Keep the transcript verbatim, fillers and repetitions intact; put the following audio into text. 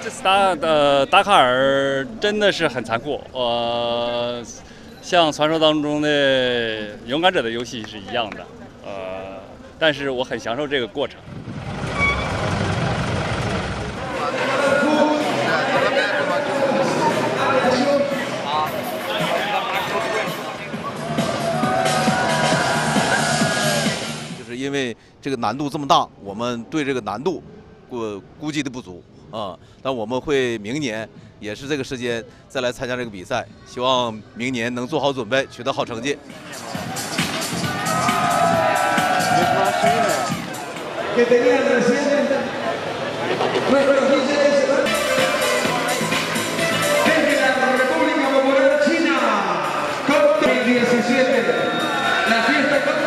这次达呃达喀尔真的是很残酷，呃，像传说当中的勇敢者的游戏是一样的，呃，但是我很享受这个过程。 就是因为这个难度这么大，我们对这个难度估估计的不足啊，但我们会明年也是这个时间再来参加这个比赛，希望明年能做好准备，取得好成绩。 La fiesta